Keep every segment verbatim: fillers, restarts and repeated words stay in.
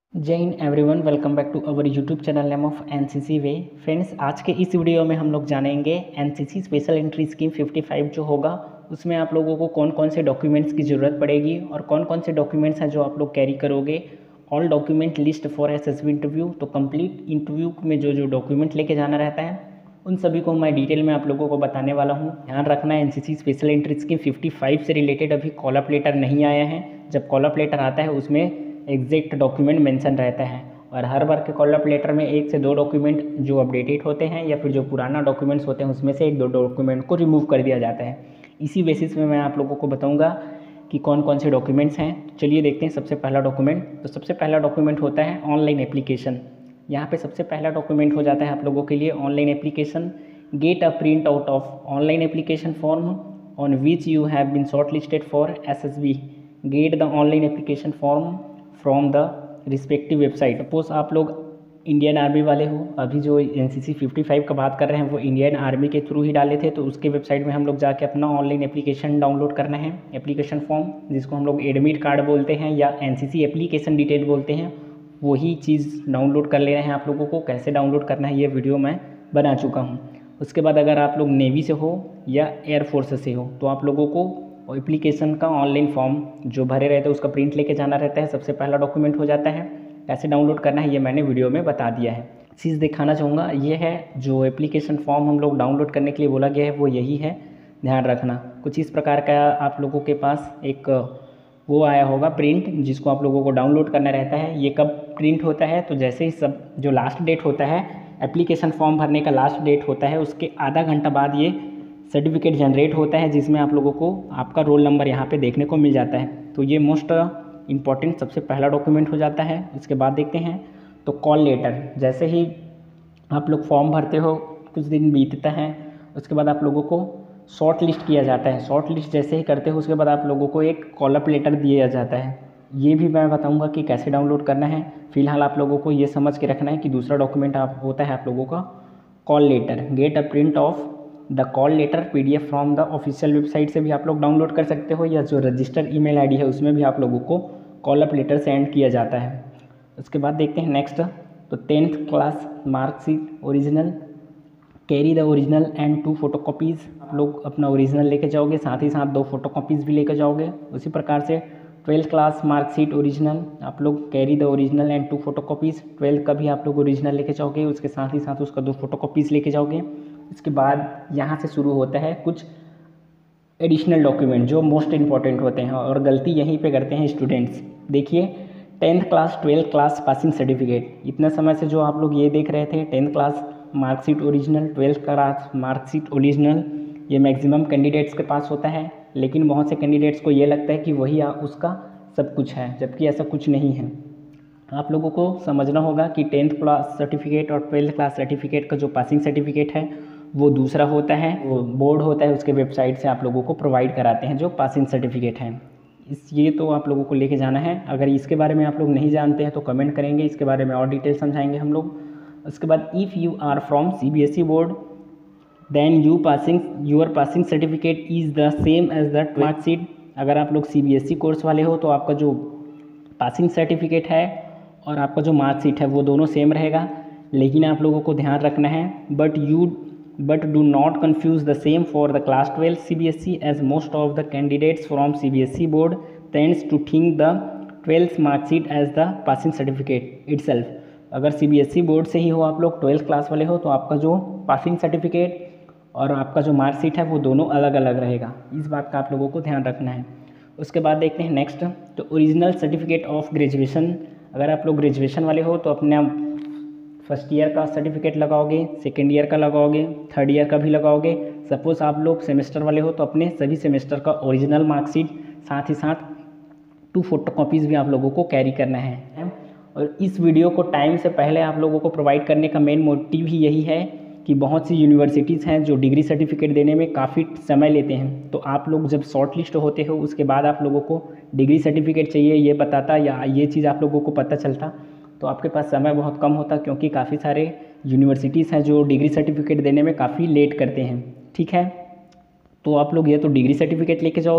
जय हिंद everyone, welcome back to our YouTube channel name of NCC way. Friends, आज के इस वीडियो में हम लोग जानेंगे एनसीसी स्पेशल एंट्री स्कीम पचपन जो होगा उसमें आप लोगों को कौन कौन से डॉक्यूमेंट्स की ज़रूरत पड़ेगी और कौन कौन से डॉक्यूमेंट्स हैं जो आप लोग कैरी करोगे। All document list for SSB interview. तो कंप्लीट इंटरव्यू में जो जो डॉक्यूमेंट लेके जाना रहता है उन सभी को मैं डिटेल में आप लोगों को बताने वाला हूँ। ध्यान रखना है, एनसीसी स्पेशल एंट्री स्कीम पचपन से रिलेटेड अभी कॉल अप लेटर नहीं आया है। जब कॉल अप लेटर आता है उसमें एग्जैक्ट डॉक्यूमेंट मेंशन रहता है और हर बार के कॉल अप लेटर में एक से दो डॉक्यूमेंट जो अपडेटेड होते हैं या फिर जो पुराना डॉक्यूमेंट्स होते हैं उसमें से एक दो डॉक्यूमेंट को रिमूव कर दिया जाता है। इसी बेसिस में मैं आप लोगों को बताऊंगा कि कौन कौन से डॉक्यूमेंट्स हैं। चलिए देखते हैं सबसे पहला डॉक्यूमेंट। तो सबसे पहला डॉक्यूमेंट होता है ऑनलाइन एप्लीकेशन। यहाँ पे सबसे पहला डॉक्यूमेंट हो जाता है आप लोगों के लिए online application. Get a print out of online application form on which you have been shortlisted for S S B. Get the online application form from the respective website. Suppose आप लोग Indian army वाले हो, अभी जो NCC पचपन का बात कर रहे हैं वो इंडियन आर्मी के थ्रू ही डाले थे, तो उसके वेबसाइट में हम लोग जाके अपना ऑनलाइन एप्लीकेशन डाउनलोड करना है। एप्लीकेशन फॉर्म जिसको हम लोग एडमिट कार्ड बोलते हैं या एनसीसी एप्लीकेशन डिटेल बोलते हैं, वही चीज़ डाउनलोड कर ले रहे हैं। आप लोगों को कैसे डाउनलोड करना है ये वीडियो मैं बना चुका हूँ। उसके बाद अगर आप लोग नेवी से हो या एयरफोर्स से हो तो आप लोगों को एप्लीकेशन का ऑनलाइन फॉर्म जो भरे रहते हैं उसका प्रिंट लेके जाना रहता है। सबसे पहला डॉक्यूमेंट हो जाता है। कैसे डाउनलोड करना है ये मैंने वीडियो में बता दिया है। चीज़ दिखाना चाहूँगा, ये है जो एप्लीकेशन फॉर्म हम लोग डाउनलोड करने के लिए बोला गया है वो यही है। ध्यान रखना, कुछ इस प्रकार का आप लोगों के पास एक वो आया होगा प्रिंट जिसको आप लोगों को डाउनलोड करना रहता है। ये कब प्रिंट होता है, तो जैसे ही सब जो लास्ट डेट होता है एप्लीकेशन फॉर्म भरने का लास्ट डेट होता है उसके आधा घंटा बाद ये सर्टिफिकेट जनरेट होता है जिसमें आप लोगों को आपका रोल नंबर यहाँ पे देखने को मिल जाता है। तो ये मोस्ट इम्पॉर्टेंट सबसे पहला डॉक्यूमेंट हो जाता है। इसके बाद देखते हैं तो कॉल लेटर। जैसे ही आप लोग फॉर्म भरते हो कुछ दिन बीतता है उसके बाद आप लोगों को शॉर्ट लिस्ट किया जाता है। शॉर्ट लिस्ट जैसे ही करते हो उसके बाद आप लोगों को एक कॉल अप लेटर दिया जाता है। ये भी मैं बताऊंगा कि कैसे डाउनलोड करना है। फिलहाल आप लोगों को ये समझ के रखना है कि दूसरा डॉक्यूमेंट आप होता है आप लोगों का call letter. Get a print of the call letter PDF from the official website से भी आप लोग डाउनलोड कर सकते हो या जो रजिस्टर्ड ईमेल आईडी है उसमें भी आप लोगों को कॉल अप लेटर सेंड किया जाता है। उसके बाद देखते हैं नेक्स्ट। तो tenth class marksheet original, carry the original and two photocopies. आप लोग अपना ओरिजिनल लेके जाओगे, साथ ही साथ दो फोटोकॉपीज़ भी लेकर जाओगे। उसी प्रकार से ट्वेल्थ क्लास मार्कशीट ओरिजिनल, आप लोग carry the original and two photocopies. Twelfth का भी आप लोग ओरिजिनल लेके जाओगे, उसके साथ ही साथ उसका दो फोटोकॉपीज़ लेके जाओगे। इसके बाद यहाँ से शुरू होता है कुछ एडिशनल डॉक्यूमेंट जो मोस्ट इंपॉर्टेंट होते हैं और गलती यहीं पे करते हैं स्टूडेंट्स। देखिए, tenth class twelfth class passing certificate. इतने समय से जो आप लोग ये देख रहे थे tenth class marksheet original, twelfth class marksheet original, ये मैक्सिमम कैंडिडेट्स के पास होता है, लेकिन बहुत से कैंडिडेट्स को ये लगता है कि वही उसका सब कुछ है, जबकि ऐसा कुछ नहीं है। आप लोगों को समझना होगा कि टेंथ क्लास सर्टिफिकेट और ट्वेल्थ क्लास सर्टिफिकेट का जो पासिंग सर्टिफिकेट है वो दूसरा होता है। वो बोर्ड होता है उसके वेबसाइट से आप लोगों को प्रोवाइड कराते हैं जो पासिंग सर्टिफिकेट है। इस ये तो आप लोगों को लेके जाना है। अगर इसके बारे में आप लोग नहीं जानते हैं तो कमेंट करेंगे, इसके बारे में और डिटेल समझाएंगे हम लोग। उसके बाद if you are from CBSE board then you passing your passing certificate is the same as the marksheet. अगर आप लोग सीबीएसई कोर्स वाले हो तो आपका जो पासिंग सर्टिफिकेट है और आपका जो मार्कशीट है वो दोनों सेम रहेगा, लेकिन आप लोगों को ध्यान रखना है but you but do not confuse the same for the class twelve C B S E as most of the candidates from C B S E board tends to think the twelfth mark sheet as the passing certificate itself। अगर C B S E board से ही हो आप लोग twelfth class वाले हो तो आपका जो पासिंग सर्टिफिकेट और आपका जो मार्कशीट है वो दोनों अलग अलग रहेगा। इस बात का आप लोगों को ध्यान रखना है। उसके बाद देखते हैं नेक्स्ट। तो ओरिजिनल सर्टिफिकेट ऑफ ग्रेजुएशन। अगर आप लोग ग्रेजुएशन वाले हो तो अपने फर्स्ट ईयर का सर्टिफिकेट लगाओगे, सेकेंड ईयर का लगाओगे, थर्ड ईयर का भी लगाओगे। सपोज आप लोग सेमेस्टर वाले हो तो अपने सभी सेमेस्टर का ओरिजिनल मार्कशीट साथ ही साथ टू फोटोकॉपीज़ भी आप लोगों को कैरी करना है। और इस वीडियो को टाइम से पहले आप लोगों को प्रोवाइड करने का मेन मोटिव ही यही है कि बहुत सी यूनिवर्सिटीज़ हैं जो डिग्री सर्टिफिकेट देने में काफ़ी समय लेते हैं। तो आप लोग जब शॉर्ट लिस्ट होते हो उसके बाद आप लोगों को डिग्री सर्टिफिकेट चाहिए ये बताता या ये चीज़ आप लोगों को पता चलता तो आपके पास समय बहुत कम होता, क्योंकि काफ़ी सारे यूनिवर्सिटीज़ हैं जो डिग्री सर्टिफिकेट देने में काफ़ी लेट करते हैं। ठीक है, तो आप लोग ये तो डिग्री सर्टिफिकेट लेके जाओगे,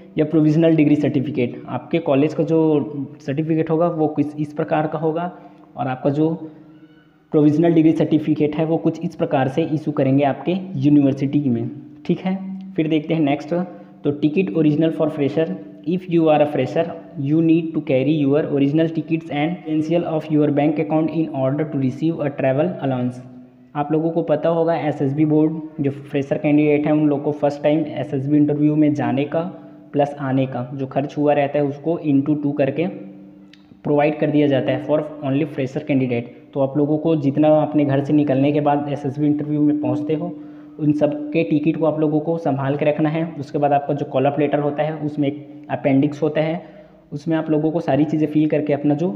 या प्रोविज़नल डिग्री सर्टिफिकेट। आपके कॉलेज का जो सर्टिफिकेट होगा वो किस इस प्रकार का होगा और आपका जो प्रोविज़नल डिग्री सर्टिफिकेट है वो कुछ इस प्रकार से इशू करेंगे आपके यूनिवर्सिटी में, ठीक है। फिर देखते हैं नेक्स्ट, तो ticket original for fresher. If you are a fresher you need to carry your original tickets and credential of your bank account in order to receive a travel allowance. आप लोगों को पता होगा एसएसबी बोर्ड जो fresher candidate हैं उन लोगों को फर्स्ट टाइम एसएसबी इंटरव्यू में जाने का प्लस आने का जो खर्च हुआ रहता है उसको इंटू टू करके प्रोवाइड कर दिया जाता है फॉर ओनली फ्रेशर कैंडिडेट। तो आप लोगों को जितना अपने घर से निकलने के बाद एसएसबी इंटरव्यू में पहुंचते हो उन सब के टिकट को आप लोगों को संभाल के रखना है। उसके बाद आपका जो कॉल अप लेटर होता है उसमें एक अपेंडिक्स होता है, उसमें आप लोगों को सारी चीज़ें फिल करके अपना जो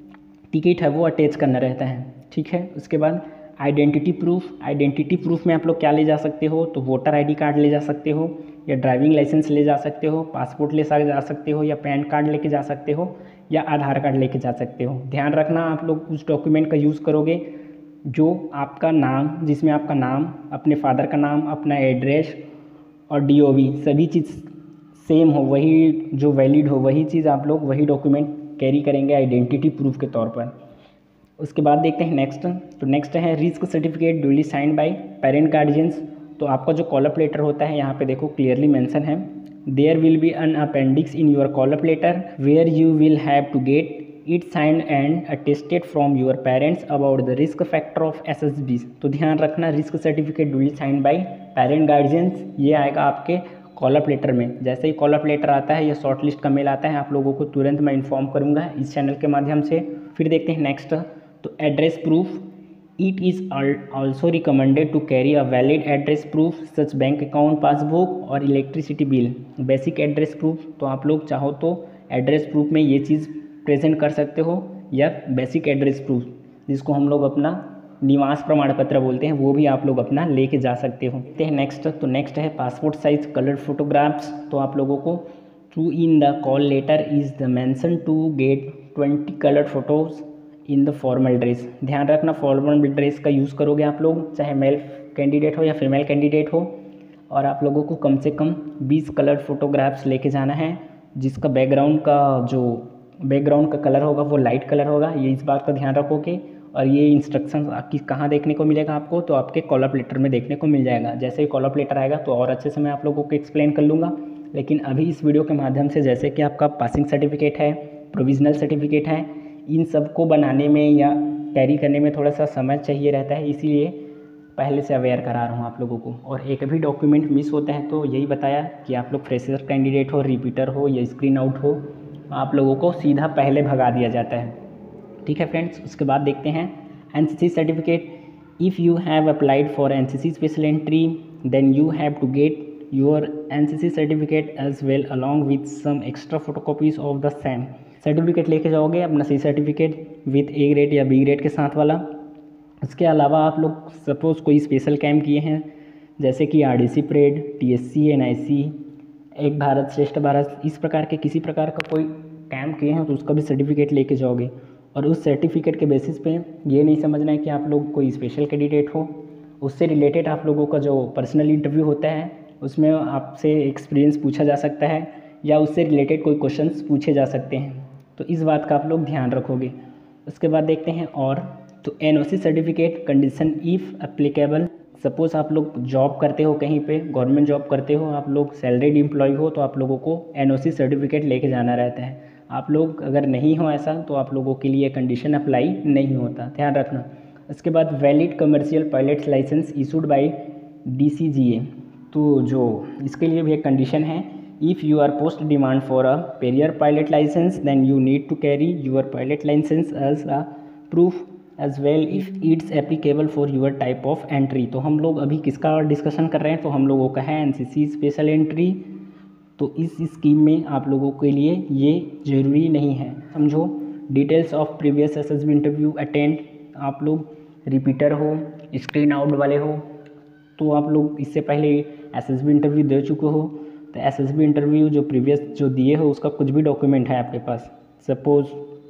टिकट है वो अटैच करना रहता है, ठीक है। उसके बाद आइडेंटिटी प्रूफ। आइडेंटिटी प्रूफ में आप लोग क्या ले जा सकते हो, तो वोटर आईडी कार्ड ले जा सकते हो या ड्राइविंग लाइसेंस ले जा सकते हो, पासपोर्ट ले जा सकते हो या पैन कार्ड लेके जा सकते हो या आधार कार्ड लेके जा सकते हो। ध्यान रखना आप लोग उस डॉक्यूमेंट का यूज़ करोगे जो आपका नाम, जिसमें आपका नाम, अपने फादर का नाम, अपना एड्रेस और डीओवी सभी चीज़ सेम हो, वही जो वैलिड हो वही चीज़ आप लोग वही डॉक्यूमेंट कैरी करेंगे आइडेंटिटी प्रूफ के तौर पर। उसके बाद देखते हैं नेक्स्ट, तो नेक्स्ट है risk certificate duly signed by parent guardians. तो आपका जो कॉल अप लेटर होता है यहाँ पे देखो क्लियरली मेंशन है, there will be an appendix in your call up letter where you will have to get it signed and attested from your parents about the risk factor of SSB. तो ध्यान रखना risk certificate duly signed by parent guardians ये आएगा आपके call up letter में। जैसे ही call up letter आता है या शॉर्ट लिस्ट का मेल आता है आप लोगों को तुरंत मैं इन्फॉर्म करूँगा इस चैनल के माध्यम से। फिर देखते हैं नेक्स्ट, तो address proof. It is also recommended to carry a valid address proof such bank account passbook और electricity bill. Basic address proof, तो आप लोग चाहो तो एड्रेस प्रूफ में ये चीज़ प्रेजेंट कर सकते हो या बेसिक एड्रेस प्रूफ जिसको हम लोग अपना निवास प्रमाण पत्र बोलते हैं वो भी आप लोग अपना लेके जा सकते हो। देखते हैं नेक्स्ट, तो नेक्स्ट है पासपोर्ट साइज कलर फोटोग्राफ्स। तो आप लोगों को through in the call letter is the mention to get twenty coloured photos in the formal dress. ध्यान रखना फॉर्मल ड्रेस का यूज़ करोगे आप लोग, चाहे मेल कैंडिडेट हो या फीमेल कैंडिडेट हो, और आप लोगों को कम से कम बीस कलर फोटोग्राफ्स लेके जाना है जिसका बैकग्राउंड का जो बैकग्राउंड का कलर होगा वो लाइट कलर होगा। ये इस बात का ध्यान रखोगे और ये इंस्ट्रक्शन आपकी कहाँ देखने को मिलेगा आपको, तो आपके कॉल अप लेटर में देखने को मिल जाएगा। जैसे ही कॉल अप लेटर आएगा तो और अच्छे से मैं आप लोगों को एक्सप्लेन कर लूँगा, लेकिन अभी इस वीडियो के माध्यम से जैसे कि आपका पासिंग सर्टिफिकेट है, प्रोविज़नल सर्टिफिकेट है, इन सब को बनाने में या कैरी करने में थोड़ा सा समय चाहिए रहता है, इसीलिए पहले से अवेयर करा रहा हूँ आप लोगों को। और एक भी डॉक्यूमेंट मिस होता है तो यही बताया कि आप लोग फ्रेशर कैंडिडेट हो, रिपीटर हो या स्क्रीन आउट हो, आप लोगों को सीधा पहले भगा दिया जाता है, ठीक है फ्रेंड्स। उसके बाद देखते हैं NCC certificate. If you have applied for NCC special entry then you have to get your NCC certificate as well along with some extra photocopies of the same. Certificate लेके जाओगे अपना C certificate with A grade या B grade के साथ वाला। उसके अलावा आप लोग सपोज़ कोई स्पेशल कैंप किए हैं जैसे कि आरडीसी परेड, टीएससी, एनआईसी, एक भारत श्रेष्ठ भारत, इस प्रकार के किसी प्रकार का कोई कैंप किए हैं तो उसका भी सर्टिफिकेट लेके जाओगे। और उस सर्टिफिकेट के बेसिस पे ये नहीं समझना है कि आप लोग कोई स्पेशल कैंडिडेट हो, उससे रिलेटेड आप लोगों का जो पर्सनल इंटरव्यू होता है उसमें आपसे एक्सपीरियंस पूछा जा सकता है या उससे रिलेटेड कोई क्वेश्चंस पूछे जा सकते हैं, तो इस बात का आप लोग ध्यान रखोगे। उसके बाद देखते हैं और, तो NOC certificate condition if applicable. Suppose आप लोग जॉब करते हो कहीं पे, गवर्नमेंट जॉब करते हो, आप लोग सैलरीड एम्प्लॉय हो, तो आप लोगों को एनओसी सर्टिफिकेट लेके जाना रहता है। आप लोग अगर नहीं हो ऐसा तो आप लोगों के लिए कंडीशन अप्लाई नहीं होता, ध्यान रखना। उसके बाद valid commercial pilot licence issued by DGCA. तो जो इसके लिए भी एक कंडीशन है, if you are post demand for a perrier pilot licence then you need to carry your pilot licence as a proof as well if it's applicable for your type of entry. तो हम लोग अभी किसका discussion कर रहे हैं, तो हम लोगों का है एनसीसी स्पेशल एंट्री। तो इस स्कीम में आप लोगों के लिए ये ज़रूरी नहीं है, समझो। Details of previous SSB interview attend, आप लोग रिपीटर हो, स्क्रीन आउट वाले हो, तो आप लोग इससे पहले एसएसबी इंटरव्यू दे चुके हो, तो एसएसबी इंटरव्यू जो प्रीवियस जो दिए हो उसका कुछ भी डॉक्यूमेंट है आपके पास, सपोज़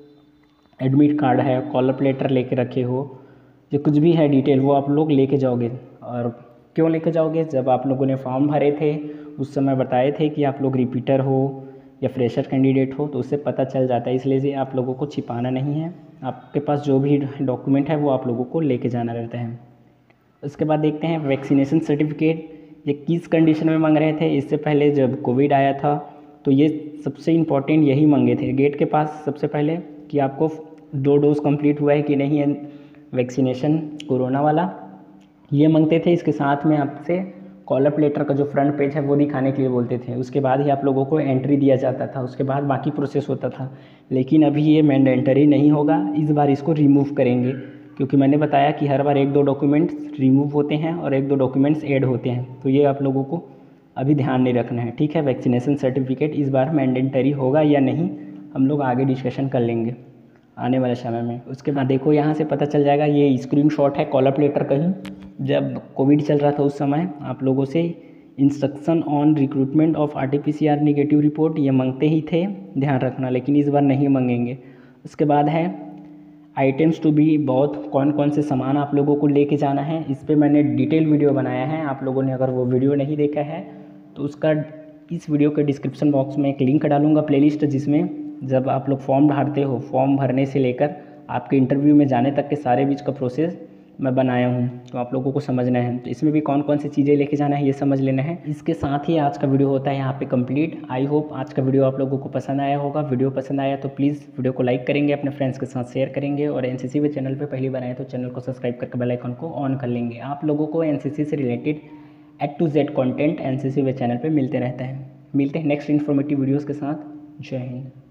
एडमिट कार्ड है, कॉल अप लेटर लेके रखे हो, जो कुछ भी है डिटेल वो आप लोग लेके जाओगे। और क्यों लेके जाओगे? जब आप लोगों ने फॉर्म भरे थे उस समय बताए थे कि आप लोग रिपीटर हो या फ्रेशर कैंडिडेट हो, तो उससे पता चल जाता है। इसलिए आप लोगों को छिपाना नहीं है, आपके पास जो भी डॉक्यूमेंट है वो आप लोगों को लेके जाना रहता है। उसके बाद देखते हैं वैक्सीनेशन सर्टिफिकेट, ये किस कंडीशन में मांग रहे थे? इससे पहले जब कोविड आया था तो ये सबसे इम्पॉर्टेंट यही मांगे थे गेट के पास सबसे पहले, कि आपको दो डोज कंप्लीट हुआ है कि नहीं है वैक्सीनेशन कोरोना वाला, ये मांगते थे। इसके साथ में आपसे कॉलअप लेटर का जो फ्रंट पेज है वो दिखाने के लिए बोलते थे। उसके बाद ही आप लोगों को एंट्री दिया जाता था, उसके बाद बाकी प्रोसेस होता था। लेकिन अभी ये मैंडेटरी नहीं होगा, इस बार इसको रिमूव करेंगे, क्योंकि मैंने बताया कि हर बार एक दो डॉक्यूमेंट्स रिमूव होते हैं और एक दो डॉक्यूमेंट्स ऐड होते हैं, तो ये आप लोगों को अभी ध्यान नहीं रखना है, ठीक है। वैक्सीनेशन सर्टिफिकेट इस बार मैंडेटरी होगा या नहीं, हम लोग आगे डिस्कशन कर लेंगे आने वाले समय में। उसके बाद देखो यहाँ से पता चल जाएगा, ये स्क्रीनशॉट है कॉलअप लेटर का ही। जब कोविड चल रहा था उस समय आप लोगों से instruction on recruitment of R T P C R negative report ये मांगते ही थे, ध्यान रखना, लेकिन इस बार नहीं मांगेंगे। उसके बाद है आइटम्स टू बी, बहुत कौन कौन से सामान आप लोगों को लेके जाना है, इस पर मैंने डिटेल वीडियो बनाया है। आप लोगों ने अगर वो वीडियो नहीं देखा है तो उसका इस वीडियो के डिस्क्रिप्शन बॉक्स में एक लिंक डालूंगा प्लेलिस्ट, जिसमें जब आप लोग फॉर्म भरते हो, फॉर्म भरने से लेकर आपके इंटरव्यू में जाने तक के सारे बीच का प्रोसेस मैं बनाया हूँ, तो आप लोगों को समझना है। तो इसमें भी कौन कौन सी चीज़ें लेके जाना है ये समझ लेना है। इसके साथ ही आज का वीडियो होता है यहाँ पे कंप्लीट। आई होप आज का वीडियो आप लोगों को पसंद आया होगा। वीडियो पसंद आया तो प्लीज़ वीडियो को लाइक करेंगे, अपने फ्रेंड्स के साथ शेयर करेंगे, और एनसीसी वे चैनल पर पहली बार आए तो चैनल को सब्सक्राइब करके बेल आइकन को ऑन कर लेंगे। आप लोगों को एनसीसी से related A to Z content NCC way channel पर मिलते रहता है। मिलते हैं नेक्स्ट इन्फॉर्मेटिव वीडियोज़ के साथ। जय हिंद।